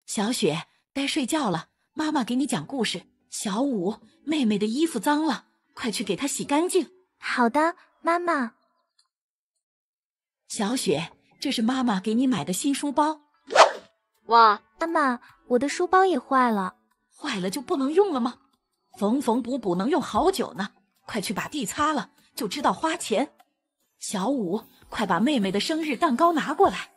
小雪，该睡觉了，妈妈给你讲故事。小五，妹妹的衣服脏了，快去给她洗干净。 好的，妈妈。 小雪，这是妈妈给你买的新书包。 哇， 妈妈，我的书包也坏了。 坏了就不能用了吗？缝缝补补能用好久呢，快去把地擦了，就知道花钱。小五，快把妹妹的生日蛋糕拿过来。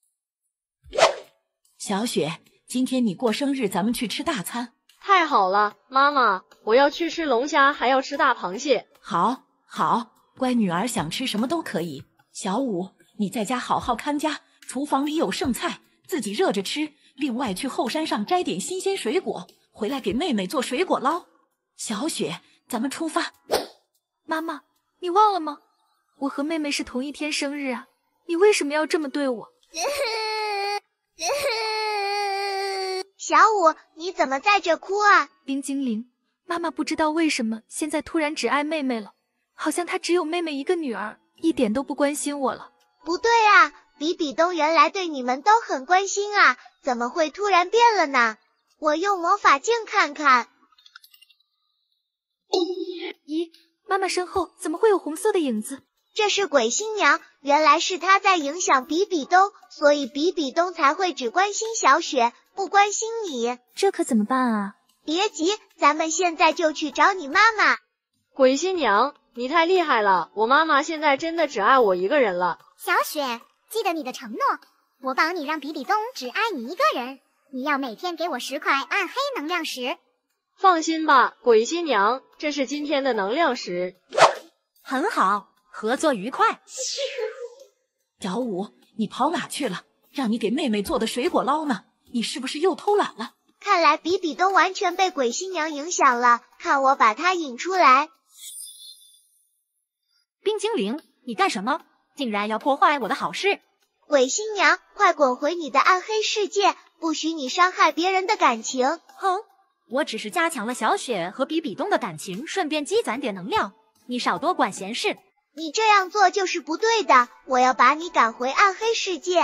小雪，今天你过生日，咱们去吃大餐。 太好了，妈妈，我要去吃龙虾，还要吃大螃蟹。 好，好，乖女儿想吃什么都可以。小五，你在家好好看家，厨房里有剩菜，自己热着吃。另外去后山上摘点新鲜水果，回来给妹妹做水果捞。小雪，咱们出发。 妈妈，你忘了吗？我和妹妹是同一天生日啊，你为什么要这么对我？ 小五，你怎么在这哭啊？ 冰精灵，妈妈不知道为什么现在突然只爱妹妹了，好像她只有妹妹一个女儿，一点都不关心我了。 不对啊，比比东原来对你们都很关心啊，怎么会突然变了呢？我用魔法镜看看。 咦，妈妈身后怎么会有红色的影子？ 这是鬼新娘，原来是她在影响比比东，所以比比东才会只关心小雪，不关心你。 这可怎么办啊？ 别急，咱们现在就去找你妈妈。 鬼新娘，你太厉害了，我妈妈现在真的只爱我一个人了。 小雪，记得你的承诺，我帮你让比比东只爱你一个人，你要每天给我10块暗黑能量石。 放心吧，鬼新娘，这是今天的能量石。 很好，合作愉快。 小五，你跑哪去了？让你给妹妹做的水果捞呢，你是不是又偷懒了？ 看来比比东完全被鬼新娘影响了，看我把她引出来。 冰精灵，你干什么？竟然要破坏我的好事！ 鬼新娘，快滚回你的暗黑世界，不许你伤害别人的感情。 哼，我只是加强了小雪和比比东的感情，顺便积攒点能量，你少多管闲事。 你这样做就是不对的，我要把你赶回暗黑世界。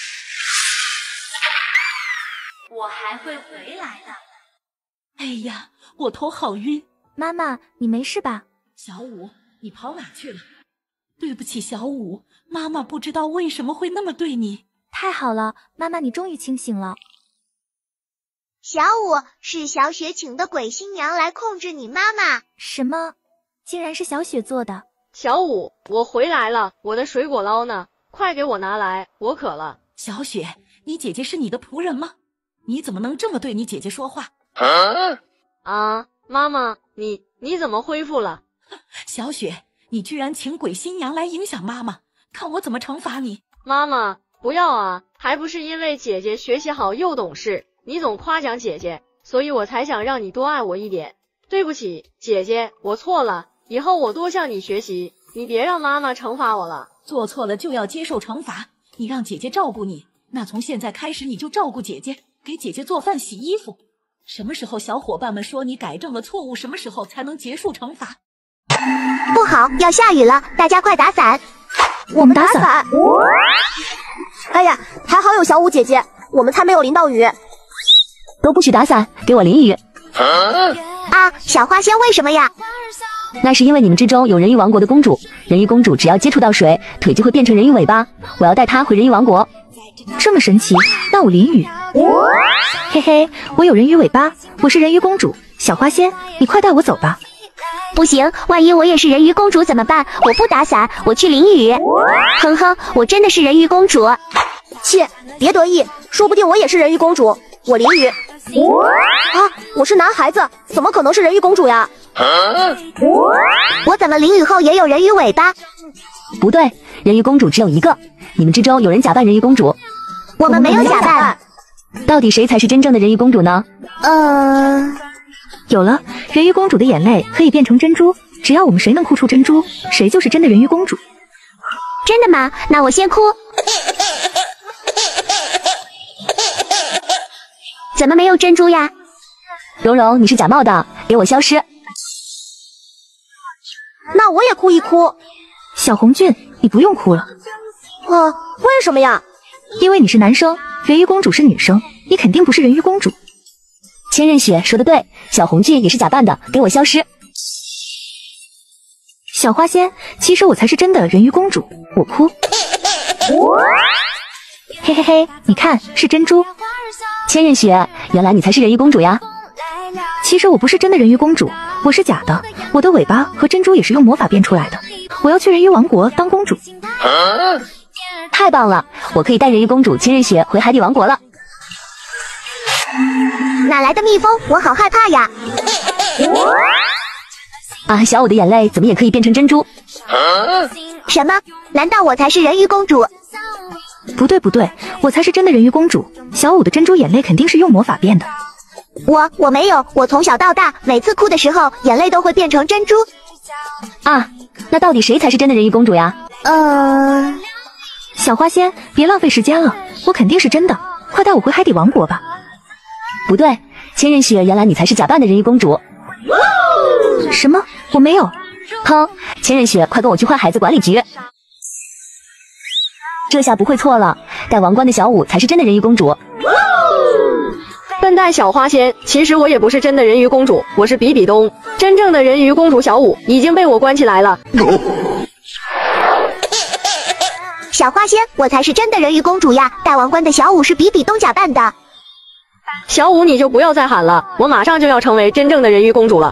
我还会回来的。 哎呀，我头好晕。 妈妈，你没事吧？ 小五，你跑哪去了？对不起，小五，妈妈不知道为什么会那么对你。 太好了，妈妈，你终于清醒了。 小五，是小雪请的鬼新娘来控制你妈妈。 什么？竟然是小雪做的？ 小五，我回来了，我的水果捞呢？快给我拿来，我渴了。 小雪，你姐姐是你的仆人吗？你怎么能这么对你姐姐说话？ 啊，妈妈，你怎么恢复了？ 小雪，你居然请鬼新娘来影响妈妈，看我怎么惩罚你！ 妈妈，不要啊，还不是因为姐姐学习好又懂事，你总夸奖姐姐，所以我才想让你多爱我一点。对不起，姐姐，我错了，以后我多向你学习，你别让妈妈惩罚我了。 做错了就要接受惩罚，你让姐姐照顾你，那从现在开始你就照顾姐姐，给姐姐做饭洗衣服。什么时候小伙伴们说你改正了错误，什么时候才能结束惩罚？ 不好，要下雨了，大家快打伞！ 我们打伞。 哎呀，还好有小五姐姐，我们才没有淋到雨。 都不许打伞，给我淋雨。 啊，小花仙为什么呀？ 那是因为你们之中有人鱼王国的公主，人鱼公主只要接触到水，腿就会变成人鱼尾巴。我要带她回人鱼王国。 这么神奇，那我淋雨。嘿嘿，我有人鱼尾巴，我是人鱼公主。小花仙，你快带我走吧。 不行，万一我也是人鱼公主怎么办？我不打伞，我去淋雨。哼哼，我真的是人鱼公主。 切，别得意，说不定我也是人鱼公主，我淋雨。啊，我是男孩子，怎么可能是人鱼公主呀？ 我怎么淋雨后也有人鱼尾巴？ 不对，人鱼公主只有一个，你们之中有人假扮人鱼公主。 我们没有假扮。 到底谁才是真正的人鱼公主呢？ 有了，人鱼公主的眼泪可以变成珍珠，只要我们谁能哭出珍珠，谁就是真的人鱼公主。 真的吗？那我先哭。怎么没有珍珠呀？ 蓉蓉，你是假冒的，给我消失。 那我也哭一哭。 小红俊，你不用哭了。 为什么呀？ 因为你是男生， 人鱼公主是女生，你肯定不是人鱼公主。 千仞雪说的对，小红俊也是假扮的，给我消失。 小花仙，其实我才是真的人鱼公主，我哭。嘿嘿嘿，你看是珍珠。 千仞雪，原来你才是人鱼公主呀！ 其实我不是真的人鱼公主，我是假的，我的尾巴和珍珠也是用魔法变出来的。我要去人鱼王国当公主。 太棒了，我可以带人鱼公主千仞雪回海底王国了。 哪来的蜜蜂？我好害怕呀！ 啊，小五的眼泪怎么也可以变成珍珠？ 什么？难道我才是人鱼公主？ 不对不对，我才是真的人鱼公主。小五的珍珠眼泪肯定是用魔法变的。 我没有，我从小到大每次哭的时候眼泪都会变成珍珠。 啊，那到底谁才是真的人鱼公主呀？ 小花仙，别浪费时间了，我肯定是真的，快带我回海底王国吧。 不对，千仞雪，原来你才是假扮的人鱼公主。 什么？我没有。 哼，千仞雪，快跟我去坏孩子管理局。这下不会错了，带王冠的小五才是真的人鱼公主。 笨蛋小花仙，其实我也不是真的人鱼公主，我是比比东，真正的人鱼公主小五已经被我关起来了。 小花仙，我才是真的人鱼公主呀！戴王冠的小五是比比东假扮的。 小五，你就不要再喊了，我马上就要成为真正的人鱼公主了。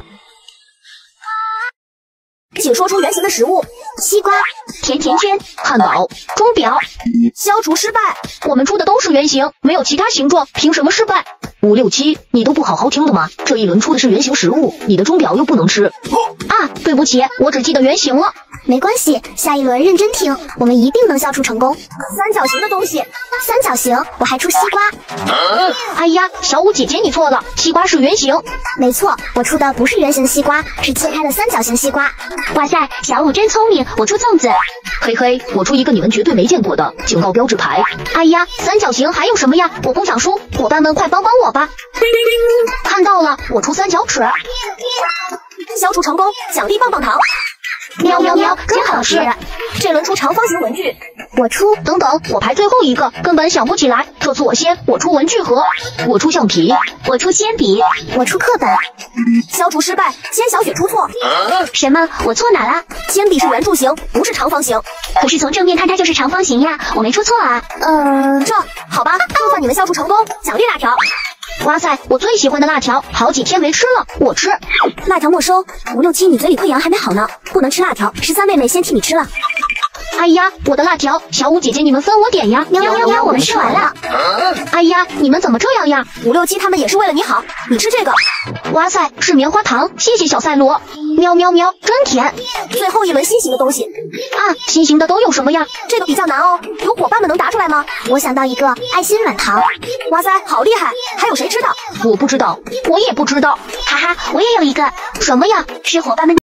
请说出原型的食物：西瓜、甜甜圈、汉堡、钟表。消除失败，我们出的都是原型，没有其他形状，凭什么失败？5、6、7，你都不好好听的吗？这一轮出的是原型食物，你的钟表又不能吃。啊，对不起，我只记得原型了。 没关系，下一轮认真听，我们一定能消除成功。三角形的东西，三角形，我还出西瓜。 哎呀，小五姐姐你错了，西瓜是圆形。 没错，我出的不是圆形西瓜，是切开的三角形西瓜。 哇塞，小五真聪明，我出粽子。嘿嘿，我出一个你们绝对没见过的警告标志牌。哎呀，三角形还有什么呀？我不想输，伙伴们快帮帮我吧！看到了，我出三角尺。消除成功，奖励棒棒糖。喵喵喵，真好吃！这轮出长方形文具，我出。等等，我排最后一个，根本想不起来。这次我先，我出文具盒，我出橡皮，我出铅笔， 我出课本。 消除失败，千小雪出错。 什么？我错哪了？ 铅笔是圆柱形，不是长方形。 可是从正面看它就是长方形呀，我没出错啊。 这好吧，就算你们消除成功，奖励辣条。哇塞，我最喜欢的辣条，好几天没吃了，我吃。 辣条没收。5、6、7，你嘴里溃疡还没好呢，不能吃辣条。13妹妹先替你吃了。 哎呀，我的辣条，小五姐姐你们分我点呀！ 喵喵喵，我们吃完了。 哎呀，你们怎么这样呀？5、6、7他们也是为了你好，你吃这个。哇塞，是棉花糖，谢谢小赛罗。喵喵喵，真甜。最后一轮新型的东西啊，新型的都有什么呀？这个比较难哦，有伙伴们能答出来吗？ 我想到一个爱心软糖。 哇塞，好厉害！还有谁知道？我不知道，我也不知道。 哈哈，我也有一个。 什么呀？ 是伙伴们